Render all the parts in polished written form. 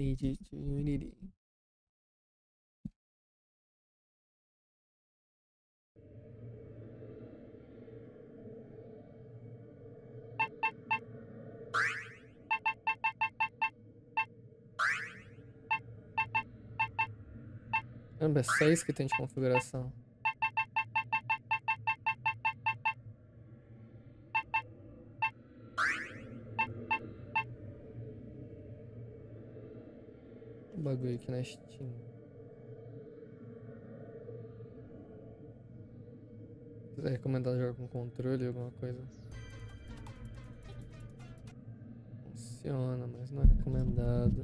Edit Unity. Caramba, é 6 que tem de configuração. Um bagulho aqui na Steam. Se quiser recomendar jogar com controle, alguma coisa. Funciona, mas não é recomendado.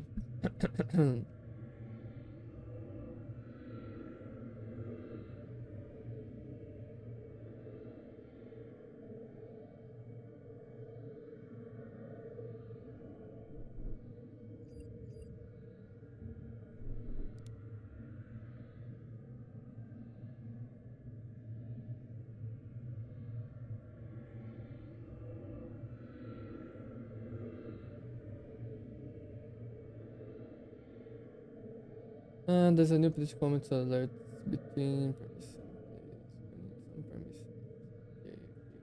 Ah, there's a new British comics alert between permission. Some permission. Okay.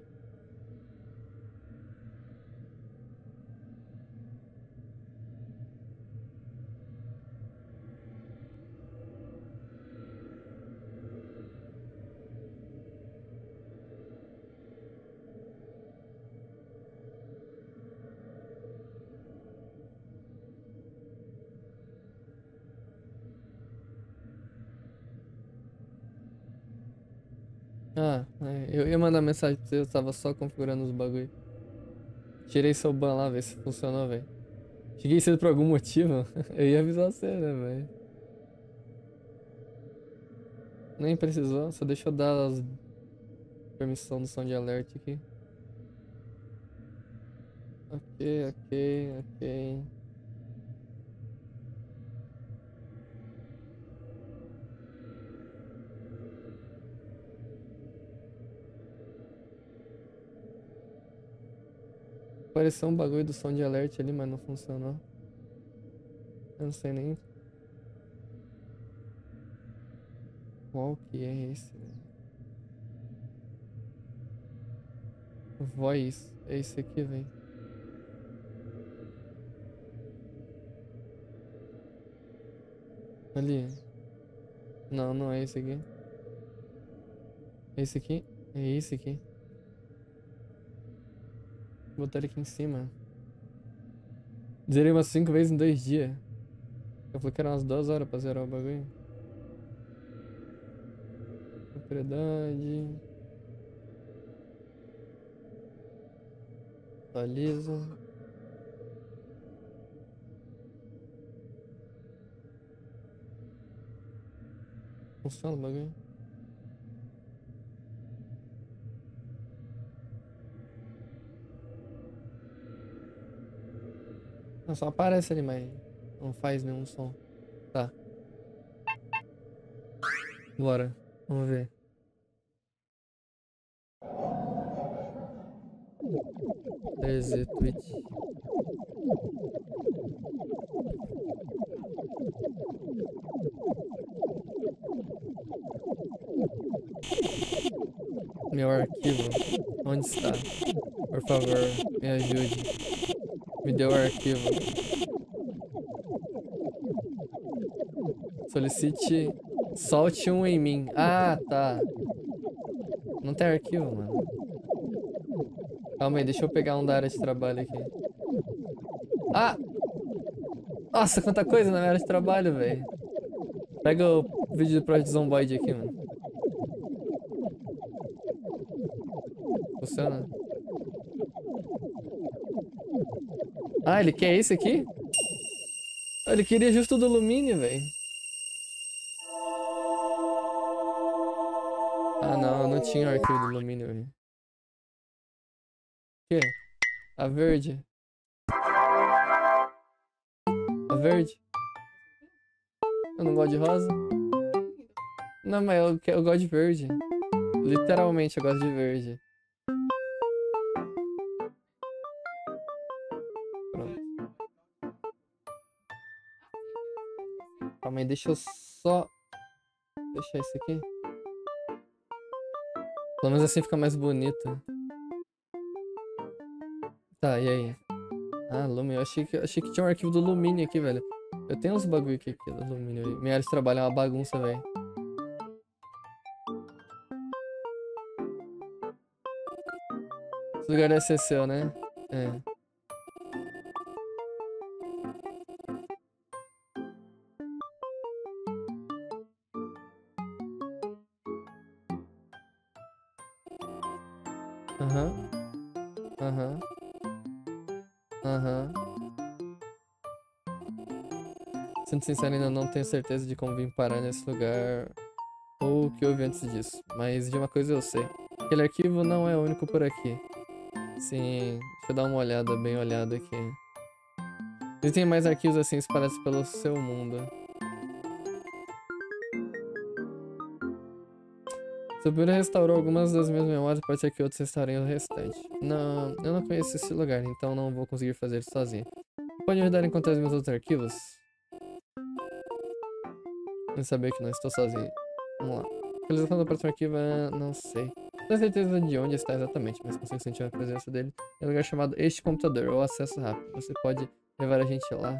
Ah, eu ia mandar mensagem pra você, eu tava só configurando os bagulho. Tirei seu ban lá, ver se funcionou, velho. Cheguei cedo por algum motivo. Eu ia avisar você, né, velho? Nem precisou, só deixa eu dar as permissão do som de alerta aqui. Ok, ok, ok. Apareceu um bagulho do som de alerta ali, mas não funcionou. Eu não sei nem qual que é esse, velho. Voz, é esse aqui, velho. Ali. Não, não é esse aqui. É esse aqui? É esse aqui. Vou botar ele aqui em cima. Zerei umas 5 vezes em 2 dias. Eu falei que era umas 2 horas pra zerar o bagulho. Propriedade. Atualiza. Funciona o bagulho. Não, só aparece ali, mas não faz nenhum som. Tá, bora. Vamos ver. Exit Twitch. Meu arquivo. Onde está? Por favor, me ajude. Me dê o arquivo. Solicite. Solte um em mim. Ah, tá. Não tem arquivo, mano. Calma aí, deixa eu pegar um da área de trabalho aqui. Ah! Nossa, quanta coisa na minha área de trabalho, velho. Pega o vídeo do Project Zomboid aqui, mano. Funciona? Ah, ele quer esse aqui? Ah, ele queria justo do alumínio, velho. Ah, não, eu não tinha o arquivo do alumínio, velho. O quê? A verde. A verde? Eu não gosto de rosa? Não, mas eu gosto de verde. Literalmente, eu gosto de verde. Pronto. Calma aí, deixa eu só fechar isso aqui. Pelo menos assim fica mais bonito. Tá, e aí? Ah, Lumen. Eu achei que tinha um arquivo do Lumine aqui, velho. Eu tenho uns bagulho aqui do Lumine. Minha área de trabalho é uma bagunça, velho. Esse lugar deve ser seu, né? É. Aham. Aham. Aham. Sendo sincero, ainda não tenho certeza de como vim parar nesse lugar ou o que houve antes disso. Mas de uma coisa eu sei. Aquele arquivo não é único por aqui. Sim, deixa eu dar uma olhada, bem olhada aqui. Existem mais arquivos assim espalhados pelo seu mundo. Seu primeiro restaurou algumas das minhas memórias, pode ser que outros restaurem o restante. Não, eu não conheço esse lugar, então não vou conseguir fazer isso sozinho. Pode me ajudar a encontrar os meus outros arquivos? Eu saber que não estou sozinho. Vamos lá. Localização do próximo arquivo é... não sei. Não tenho certeza de onde está exatamente, mas consigo sentir a presença dele em um lugar chamado Este Computador, ou Acesso Rápido. Você pode levar a gente lá.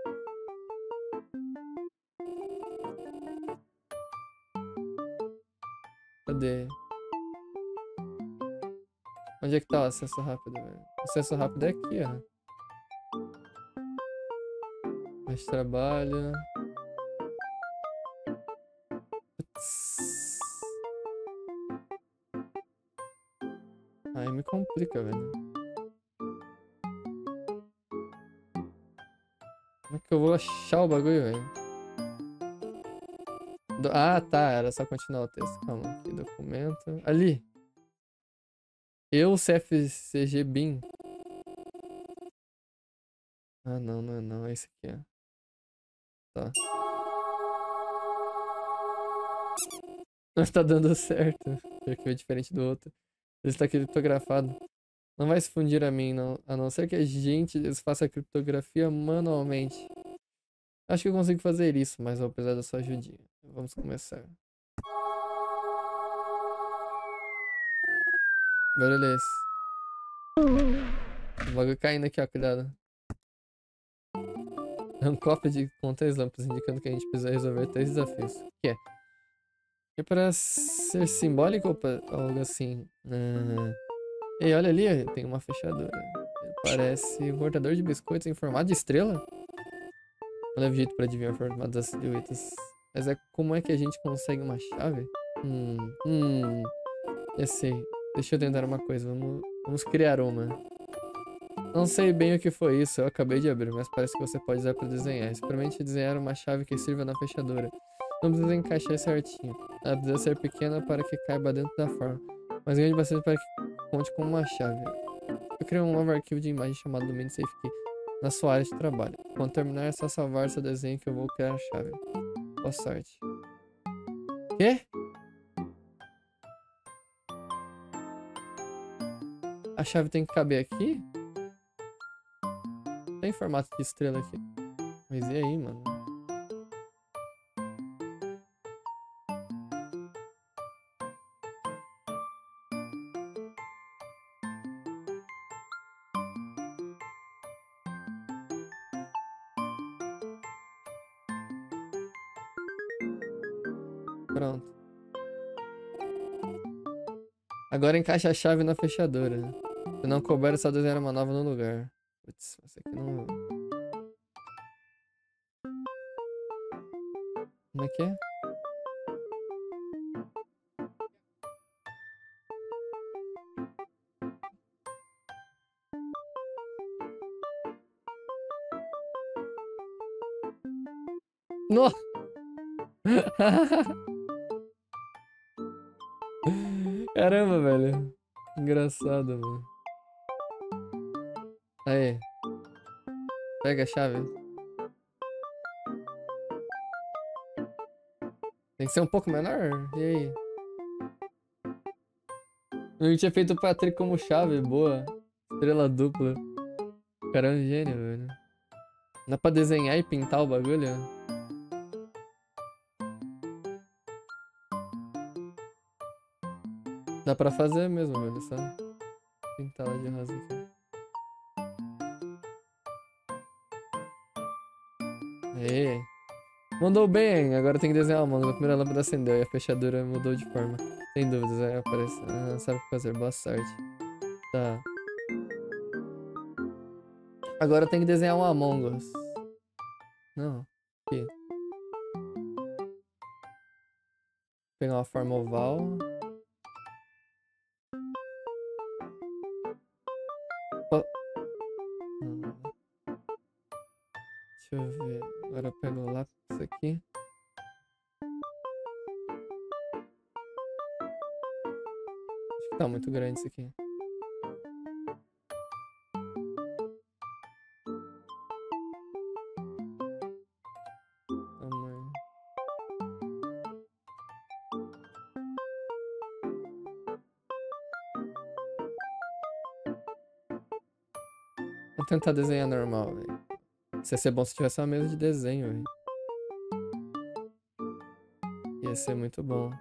Cadê? Onde é que tá o acesso rápido, velho? O acesso rápido é aqui, ó. Mais trabalho. Putz. Aí me complica, velho. Como é que eu vou achar o bagulho, velho? Ah, tá. Era só continuar o texto. Calma aqui. Documento. Ali. Eu, CFCG BIM. Ah, não, não é não. É esse aqui, ó. Tá. Não está dando certo. O arquivo é diferente do outro. Ele está criptografado. Não vai se fundir a mim, não. A não ser que a gente faça a criptografia manualmente. Acho que eu consigo fazer isso, mas vou precisar da sua ajudinha. Vamos começar. Barulho é esse? O bagulho caindo aqui, ó. Cuidado. É um copo com 3 lâmpadas, indicando que a gente precisa resolver 3 desafios. O que é? É para ser simbólico ou algo assim? Ei, olha ali, tem uma fechadura. Parece um cortador de biscoitos em formato de estrela. Não leva jeito pra adivinhar o formato das silhuetas. Mas como é que a gente consegue uma chave? Já sei. Deixa eu tentar uma coisa. Vamos criar uma. Não sei bem o que foi isso, eu acabei de abrir, mas parece que você pode usar para desenhar. Experimente desenhar uma chave que sirva na fechadura. Não precisa encaixar certinho. Ela precisa ser pequena para que caiba dentro da forma, mas grande bastante para que conte com uma chave. Eu criei um novo arquivo de imagem chamado Domain Safe Key na sua área de trabalho. Quando terminar, é só salvar seu desenho que eu vou criar a chave. Boa sorte. Quê? A chave tem que caber aqui? Tem formato de estrela aqui. Mas e aí, mano? Pronto. Agora encaixa a chave na fechadura. Se não couber, é só desenhar uma nova no lugar. Putz, essa aqui não... Como é que é? Nossa! Caramba, velho. Engraçado, mano. Aí. Pega a chave. Tem que ser um pouco menor? E aí? Eu tinha feito o Patrick como chave. Boa. Estrela dupla. O cara é um gênio, velho. Dá pra desenhar e pintar o bagulho? Dá pra fazer mesmo, velho, só pintar ela de rosa aqui. Aê. Mandou bem, agora tem que desenhar uma manga. A primeira lâmpada acendeu e a fechadura mudou de forma. Sem dúvidas, aí aparece. Ah, sabe o que fazer, boa sorte. Tá. Agora tem que desenhar um Among Us. Não. Aqui. Pegar uma forma oval. Oh. Deixa eu ver. Agora eu pego o lápis aqui. Acho que tá muito grande isso aqui. Tamanho. Vou tentar desenhar normal, velho. Ia ser bom se tivesse uma mesa de desenho, velho. Ia ser muito bom.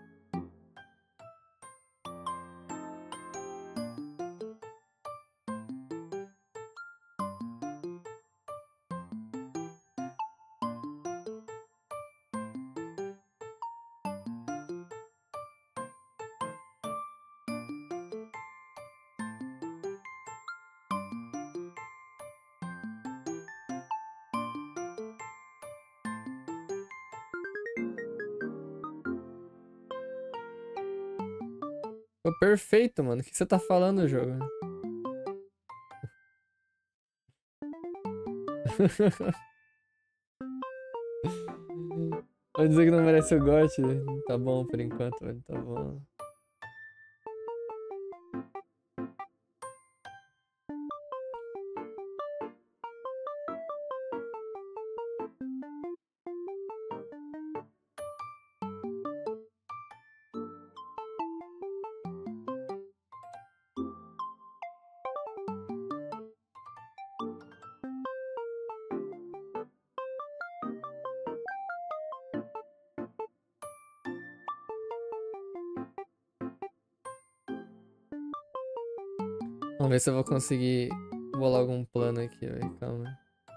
Ficou perfeito, mano. O que você tá falando, jogo? Vou dizer que não merece o gote. Tá bom por enquanto, velho. Tá bom. Vamos ver se eu vou conseguir bolar algum plano aqui, velho. Calma.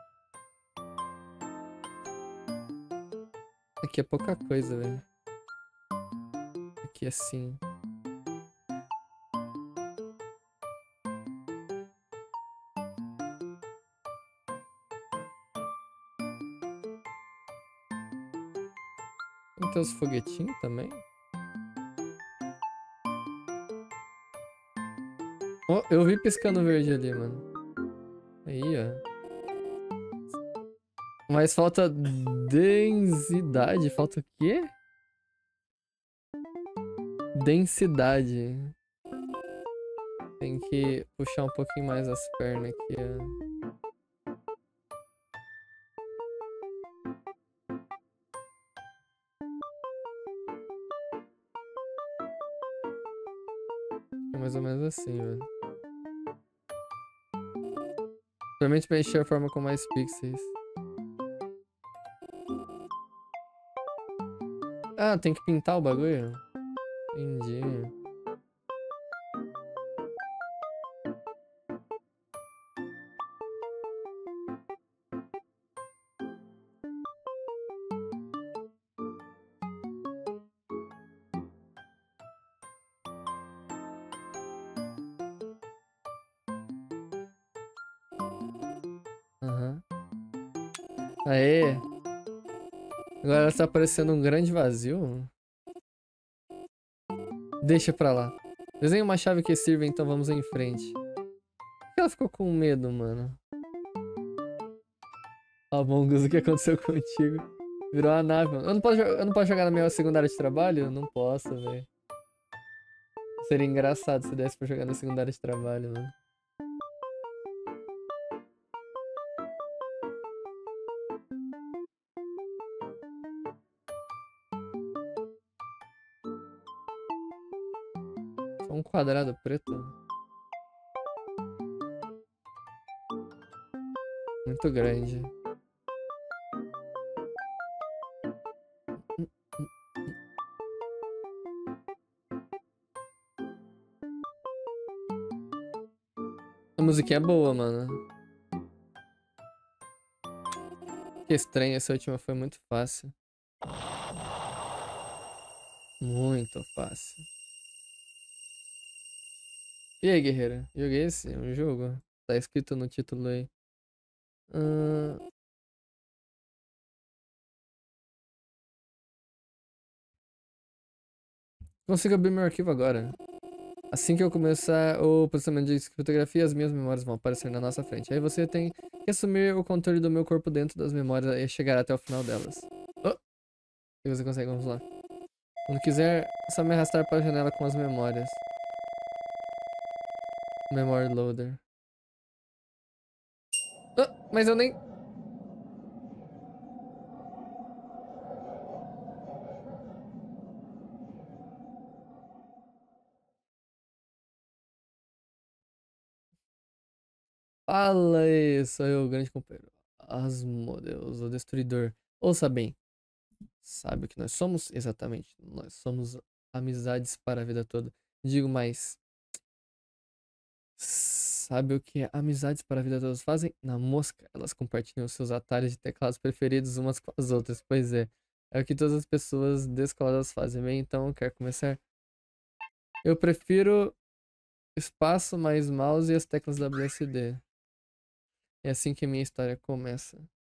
Aqui é pouca coisa, velho. Aqui assim. Tem que ter os foguetinhos também. Oh, eu vi piscando verde ali, mano. Aí, ó. Mas falta densidade. Falta o quê? Densidade. Tem que puxar um pouquinho mais as pernas aqui, ó. É mais ou menos assim, velho. Provavelmente preencher a forma com mais pixels. Ah, tem que pintar o bagulho? Entendi. Aham. Aê! Agora tá aparecendo um grande vazio. Deixa pra lá. Desenha uma chave que sirva, então vamos em frente. Por que ela ficou com medo, mano? Among Us, o que aconteceu contigo? Virou a nave, mano. Eu não posso jogar na minha segunda área de trabalho? Não posso, velho. Seria engraçado se desse pra jogar na segunda área de trabalho, mano. Só um quadrado preto. Muito grande. musiquinha é boa, mano. Que estranho, essa última foi muito fácil. Muito fácil. E aí, guerreiro? Joguei esse? Um jogo? Tá escrito no título aí. Consigo abrir meu arquivo agora. Assim que eu começar o processamento de criptografia, as minhas memórias vão aparecer na nossa frente. Aí você tem que assumir o controle do meu corpo dentro das memórias e chegar até o final delas. Oh! E você consegue, vamos lá. Quando quiser, é só me arrastar para a janela com as memórias. Memory loader. Oh, mas eu nem... Fala aí, sou eu, o grande companheiro. Asmodeus, o destruidor. Ouça bem. Sabe o que nós somos? Exatamente. Nós somos amizades para a vida toda. Digo mais. Sabe o que amizades para a vida todas fazem? Na mosca, elas compartilham seus atalhos de teclados preferidos umas com as outras. Pois é. É o que todas as pessoas descoladas fazem. Bem, então, quer começar? Eu prefiro espaço mais mouse e as teclas WSD. É assim que minha história começa.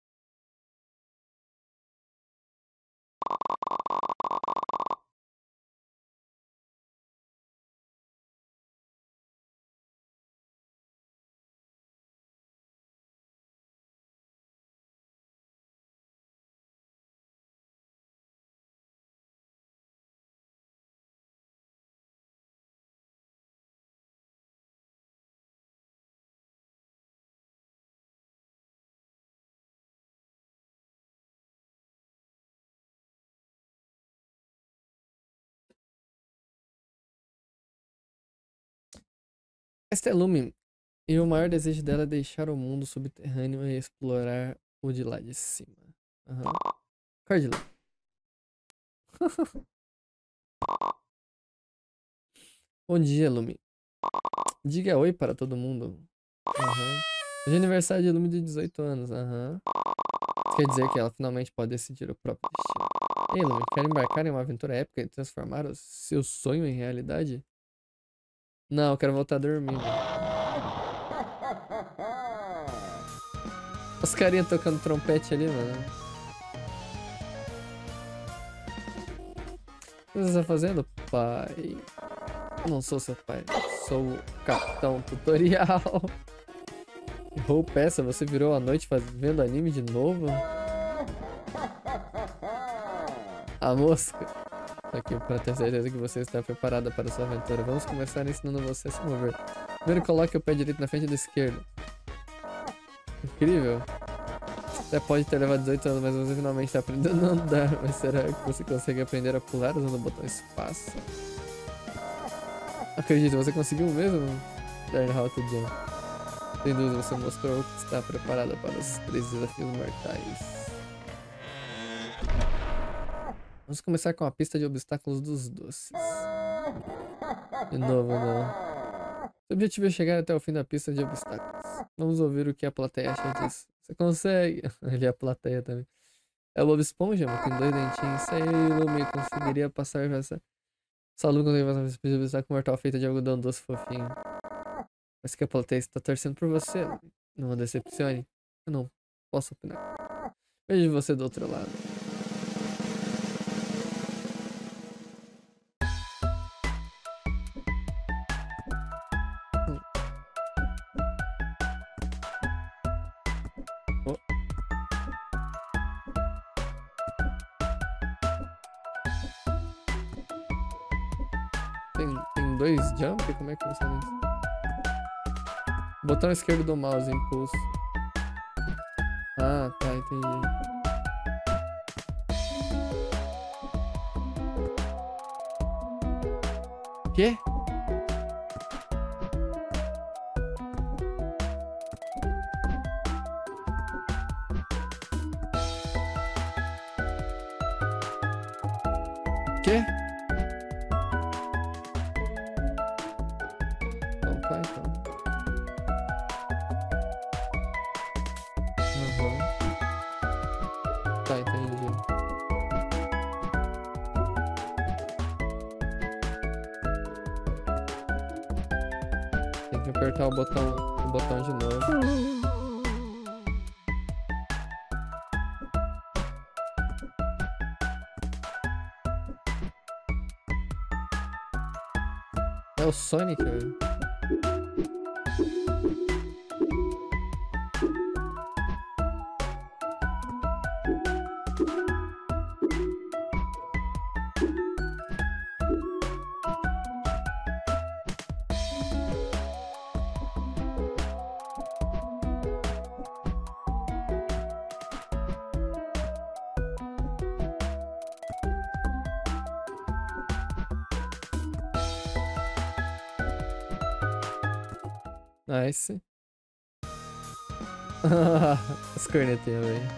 Esta é Lumen, e o maior desejo dela é deixar o mundo subterrâneo e explorar o de lá de cima. Aham. Cardíaco. Bom dia, Lumen. Diga oi para todo mundo. Aham. Hoje é aniversário de Lumen de 18 anos. Aham. Isso quer dizer que ela finalmente pode decidir o próprio destino. Ei, Lumen, quer embarcar em uma aventura épica e transformar o seu sonho em realidade? Não, eu quero voltar dormindo. Os carinha tocando trompete ali, mano. O que você está fazendo, pai? Eu não sou seu pai, sou o Capitão Tutorial. Que roupa é essa? Você virou a noite vendo anime de novo? A mosca. Aqui para ter certeza que você está preparada para sua aventura. Vamos começar ensinando você a se mover. Primeiro coloque o pé direito na frente do esquerdo. Incrível. Você pode ter levado 18 anos, mas você finalmente está aprendendo a andar. Mas será que você consegue aprender a pular usando o botão espaço? Acredito, você conseguiu mesmo? Learn how to jump. Sem dúvida, você mostrou que está preparada para os 3 desafios mortais. Vamos começar com a pista de obstáculos dos doces. De novo, não. O objetivo é chegar até o fim da pista de obstáculos. Vamos ouvir o que a plateia acha disso. Você consegue. Ele é a plateia também. É o Bob Esponja, mas tem 2 dentinhos. Isso aí, Lumen, conseguiria passar essa... Só Lumen conseguiria passar essa pista de obstáculo mortal feita de algodão doce fofinho. Mas que a plateia está torcendo por você, Lumen. Não a decepcione. Eu não posso opinar. Vejo você do outro lado. Tem 2 jump? Como é que funciona isso? Botão esquerdo do mouse, impulso. Ah, tá, entendi. Quê? Quê? Então tá, então. Vou apertar o botão de novo. É o Sonic, velho. Nice. As cornetinhas, velho.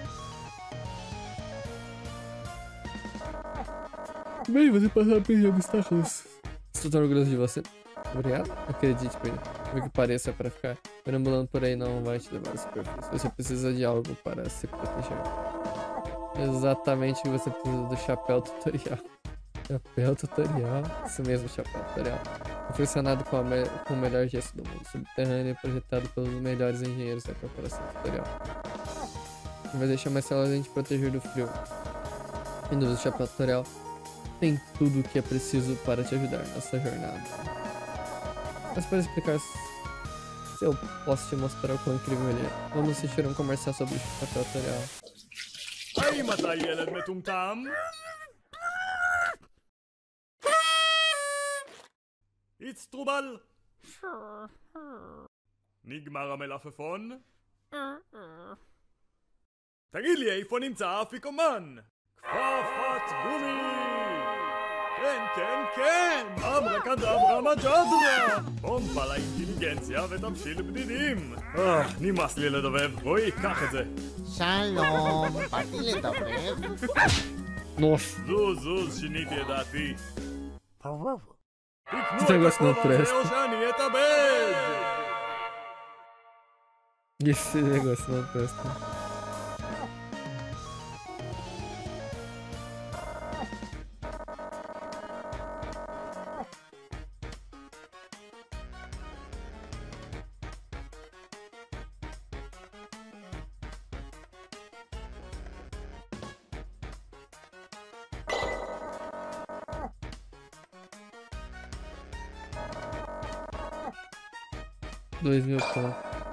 Bem, você passou por obstáculos. Estou tão orgulhoso de você. Obrigado. Acredite, Pedro. O que pareça é pra ficar perambulando por aí não vai te levar à superfície. Você precisa de algo para se proteger. Exatamente o que você precisa do chapéu tutorial. Chapéu tutorial. Isso mesmo, chapéu tutorial. Confeccionado com o melhor gesso do mundo. Subterrâneo e projetado pelos melhores engenheiros da corporação tutorial. Vai deixar mais células a te proteger do frio. Indo do chapéu tutorial. Tem tudo o que é preciso para te ajudar nessa jornada. Mas para explicar se eu posso te mostrar o quão incrível ele é. Vamos assistir um comercial sobre o chapéu tutorial. האם אתה ילד מטומטם? הצטרובל? נגמר המלפפון? תגיד לי, איפה נמצא האפיקומן? כפפת גומי! כן, כן, כן! אברקדברה מג'דרה! פומפה לאינטליגנציה ותבשיל בדידים! נמאס לי לדובב, רועי, קח את זה! שלום, באתי לדובב. Nossa, זוז, שיניתי את דעתי. תקנו Esse את negócio não הכובע הזה presta. או שאני אתאבד! Esse negócio não presta. £2.000.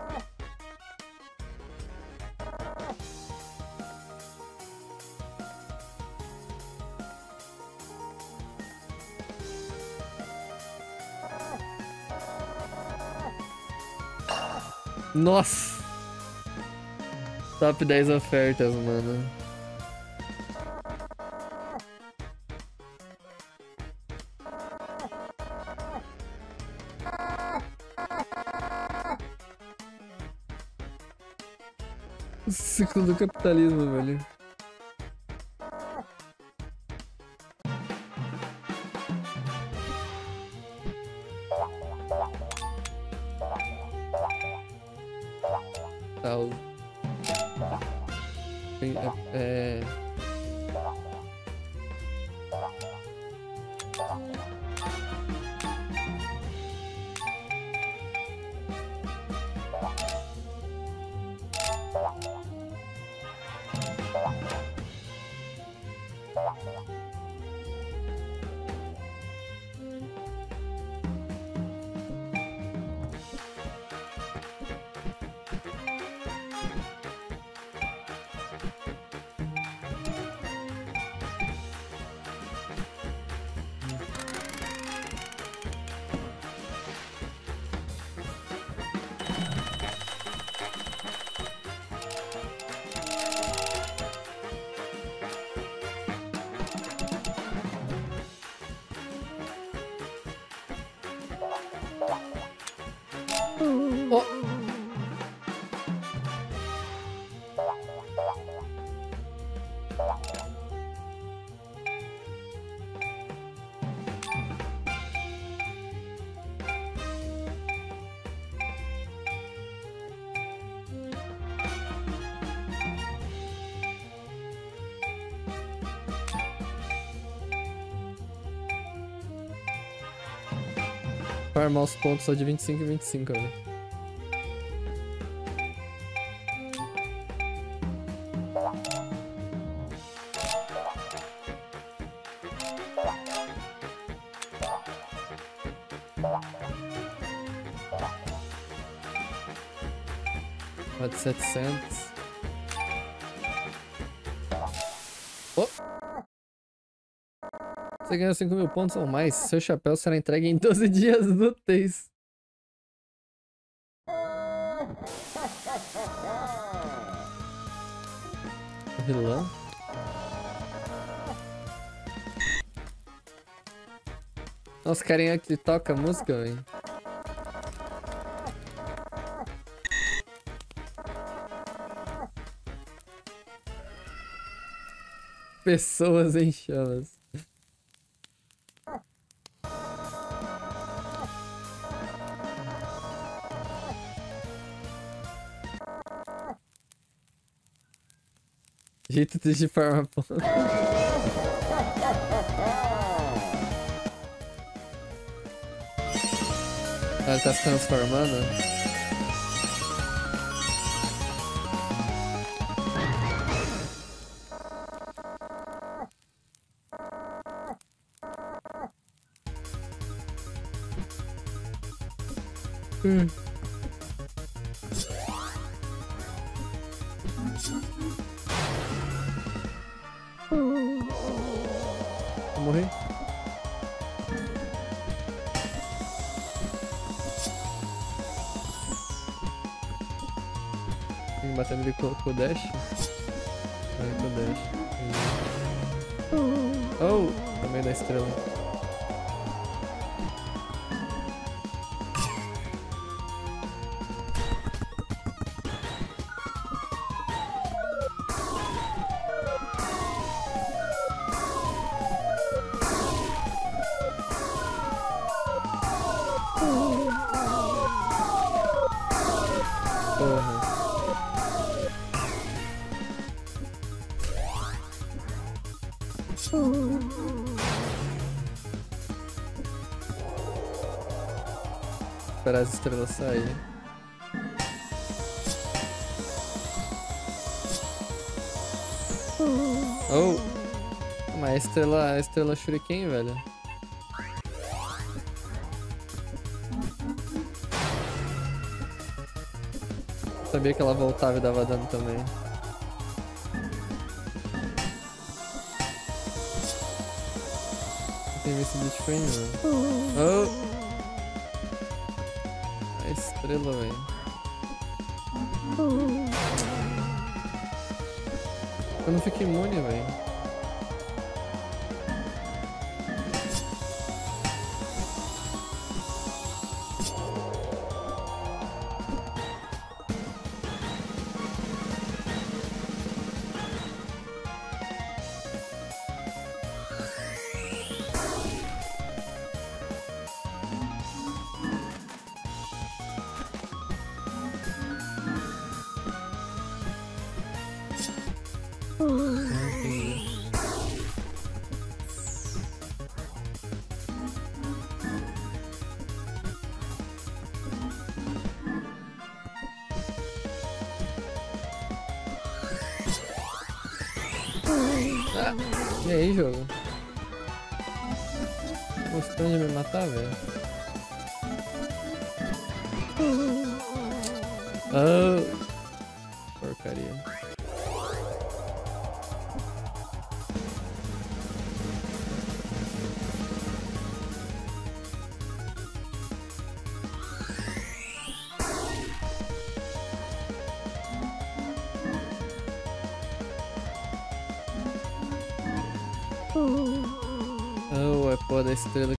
Nossa! Top 10 ofertas, mano. O ciclo do capitalismo, velho. Tal. Farmar os pontos só de 25 e 25, velho. Uma de 700. Oh! Você ganhou 5.000 pontos ou mais. Seu chapéu será entregue em 12 dias úteis. Vilão? Nossa, carinha que toca música, velho. Pessoas em chamas. Jeito de farmar ponto. Ele tá se transformando. Vou morrer. Tem que bater nele com o dash. Com o dash. Oh! Também da estrela. Porra. Esperar as estrelas saírem. Oh! Mas a estrela Shuriken, velho. Sabia que ela voltava e dava dano também. Não tem visto de Train, velho. Oh! A estrela, velho. Eu não fico imune, velho. Ah, e aí, jogo? Gostando de me matar, velho? Oh, porcaria. Oh, é pó da estrela.